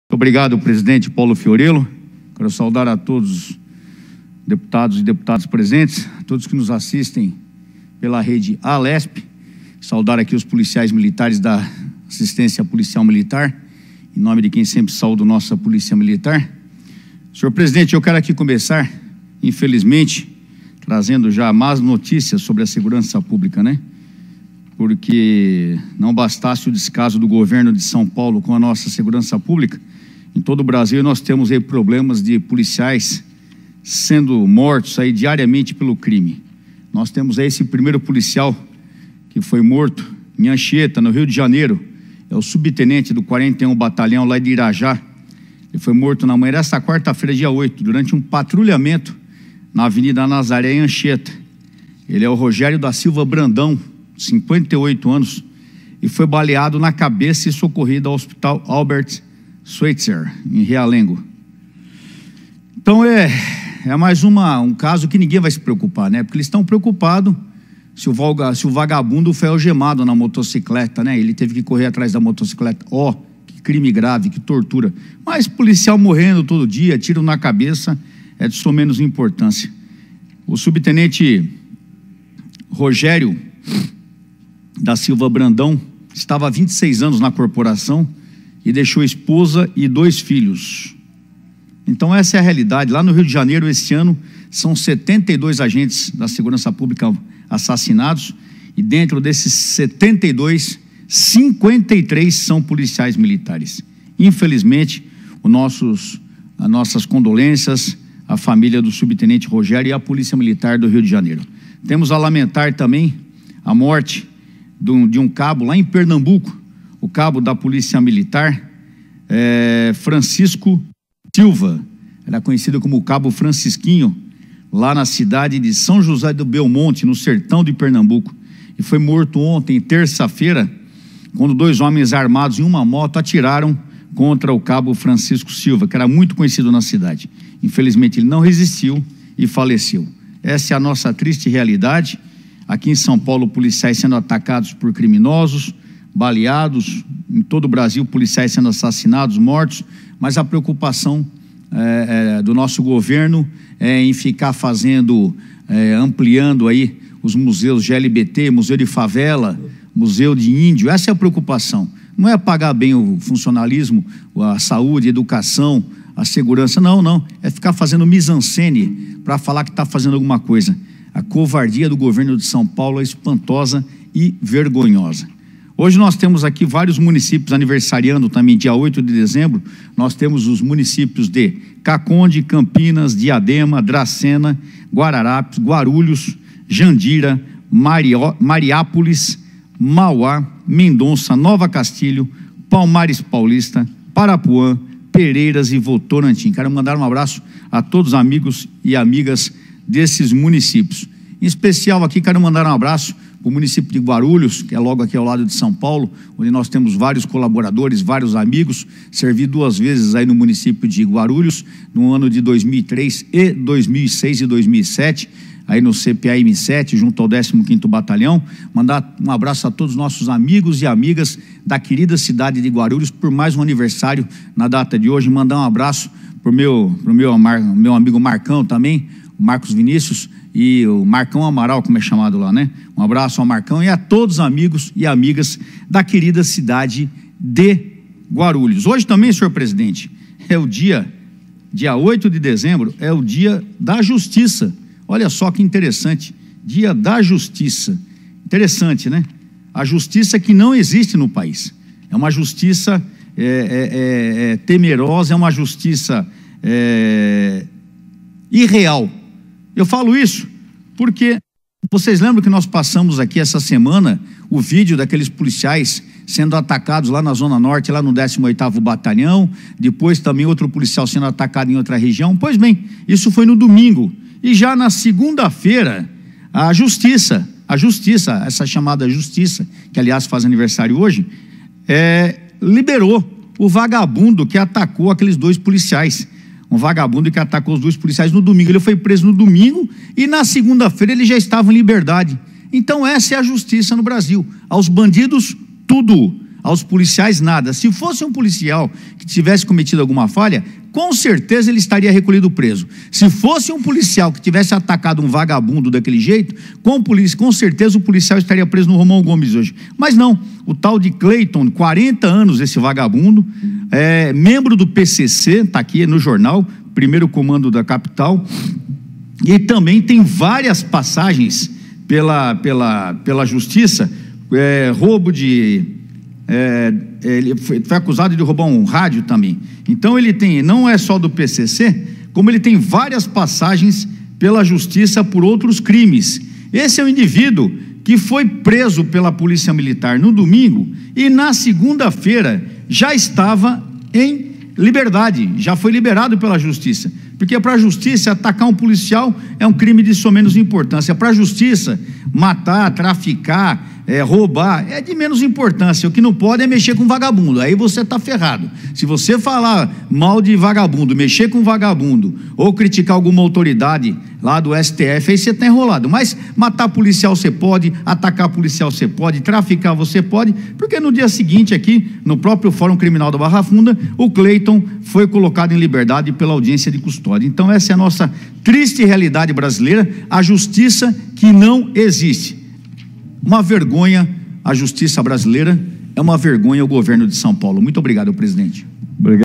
Obrigado, presidente Paulo Fiorello. Quero saudar a todos os deputados e deputadas presentes, a todos que nos assistem pela rede Alesp. Saudar aqui os policiais militares da assistência policial militar, em nome de quem sempre saúdo nossa polícia militar. Senhor presidente, eu quero aqui começar, infelizmente, trazendo já más notícias sobre a segurança pública, né? Porque não bastasse o descaso do governo de São Paulo com a nossa segurança pública, em todo o Brasil nós temos aí problemas de policiais sendo mortos aí diariamente pelo crime. Nós temos aí esse primeiro policial que foi morto em Anchieta, no Rio de Janeiro, é o subtenente do 41 Batalhão lá de Irajá. Ele foi morto na manhã desta quarta-feira, dia 8, durante um patrulhamento na Avenida Nazaré, em Anchieta. Ele é o Rogério da Silva Brandão, 58 anos, e foi baleado na cabeça e socorrido ao Hospital Albert Schweitzer, em Realengo. Então é mais um caso que ninguém vai se preocupar, né? Porque eles estão preocupados se o vagabundo foi algemado na motocicleta, né? Ele teve que correr atrás da motocicleta. Que crime grave, que tortura. Mas policial morrendo todo dia, tiro na cabeça, é de só menos importância. O subtenente Rogério da Silva Brandão estava há 26 anos na corporação e deixou esposa e 2 filhos. Então essa é a realidade. Lá no Rio de Janeiro, este ano, são 72 agentes da segurança pública assassinados, e dentro desses 72, 53 são policiais militares. Infelizmente, as nossas condolências à família do subtenente Rogério e à Polícia Militar do Rio de Janeiro. Temos a lamentar também a morte de um cabo lá em Pernambuco, o cabo da Polícia Militar, Francisco Silva, era conhecido como o Cabo Francisquinho, lá na cidade de São José do Belmonte, no sertão de Pernambuco, e foi morto ontem, terça-feira, quando 2 homens armados em uma moto atiraram contra o Cabo Francisco Silva, que era muito conhecido na cidade. Infelizmente ele não resistiu e faleceu. Essa é a nossa triste realidade. Aqui em São Paulo, policiais sendo atacados por criminosos, baleados, em todo o Brasil, policiais sendo assassinados, mortos, mas a preocupação do nosso governo é em ficar ampliando aí os museus GLBT, Museu de Favela, Museu de Índio. Essa é a preocupação. Não é pagar bem o funcionalismo, a saúde, a educação, a segurança, não. É ficar fazendo mise-en-scène para falar que está fazendo alguma coisa. A covardia do governo de São Paulo é espantosa e vergonhosa. Hoje nós temos aqui vários municípios aniversariando também, dia 8 de dezembro, nós temos os municípios de Caconde, Campinas, Diadema, Dracena, Guararapes, Guarulhos, Jandira, Mariápolis, Mauá, Mendonça, Nova Castilho, Palmares Paulista, Parapuã, Pereiras e Votorantim. Quero mandar um abraço a todos os amigos e amigas desses municípios. Em especial aqui quero mandar um abraço para o município de Guarulhos, que é logo aqui ao lado de São Paulo, onde nós temos vários colaboradores, vários amigos. Servi 2 vezes aí no município de Guarulhos, no ano de 2003 e 2006 e 2007, aí no CPAM-7, junto ao 15º Batalhão. Mandar um abraço a todos os nossos amigos e amigas da querida cidade de Guarulhos por mais um aniversário na data de hoje. Mandar um abraço para o meu amigo Marcão também, o Marcos Vinícius, e o Marcão Amaral, como é chamado lá, né? Um abraço ao Marcão e a todos os amigos e amigas da querida cidade de Guarulhos. Hoje também, senhor presidente, é o dia 8 de dezembro, é o dia da justiça. Olha só que interessante, dia da justiça. Interessante, né? A justiça que não existe no país. É uma justiça temerosa, é uma justiça irreal. Eu falo isso porque vocês lembram que nós passamos aqui essa semana o vídeo daqueles policiais sendo atacados lá na Zona Norte, lá no 18º Batalhão, depois também outro policial sendo atacado em outra região. Pois bem, isso foi no domingo. E já na segunda-feira, a justiça, essa chamada justiça, que aliás faz aniversário hoje, liberou o vagabundo que atacou aqueles 2 policiais. Um vagabundo que atacou os 2 policiais no domingo. Ele foi preso no domingo e na segunda-feira ele já estava em liberdade. Então essa é a justiça no Brasil. Aos bandidos, tudo. aos policiais nada. Se fosse um policial que tivesse cometido alguma falha, com certeza ele estaria recolhido preso. Se fosse um policial que tivesse atacado um vagabundo daquele jeito, com certeza o policial estaria preso no Romão Gomes hoje. Mas não, o tal de Cleiton, 40 anos esse vagabundo, membro do PCC, está aqui no jornal, primeiro comando da capital, e também tem várias passagens pela justiça, roubo de... ele foi acusado de roubar um rádio também. Então ele tem, não é só do PCC, como ele tem várias passagens pela justiça por outros crimes. Esse é o indivíduo que foi preso pela Polícia Militar no domingo e na segunda-feira já estava em liberdade, já foi liberado pela justiça. Porque para a justiça, atacar um policial é um crime de somenos importância. Para a justiça, matar, traficar, roubar, é de menos importância. O que não pode é mexer com vagabundo, aí você está ferrado. Se você falar mal de vagabundo, mexer com vagabundo, ou criticar alguma autoridade lá do STF, aí você está enrolado. Mas matar policial você pode, atacar policial você pode, traficar você pode, porque no dia seguinte aqui, no próprio Fórum Criminal da Barra Funda, o Cleiton foi colocado em liberdade pela audiência de custódia. Então essa é a nossa triste realidade brasileira, a justiça que não existe. Uma vergonha a justiça brasileira, é uma vergonha o governo de São Paulo. Muito obrigado, presidente. Obrigado.